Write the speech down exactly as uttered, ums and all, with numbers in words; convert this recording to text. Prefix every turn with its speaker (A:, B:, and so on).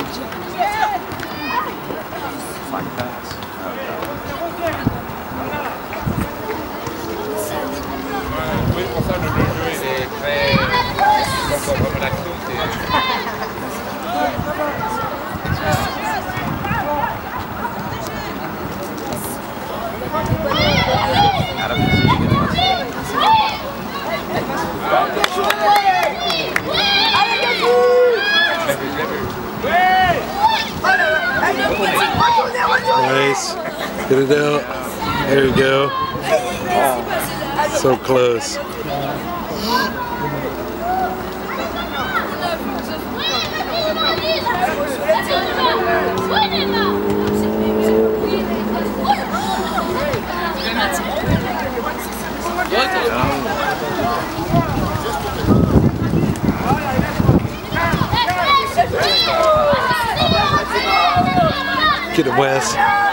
A: Fine pass.
B: Oui, pour ça, le jeu il est très... Donc, vraiment l'action, c'est...
C: Nice. Get it out. There you go. So close. Get it, Wes.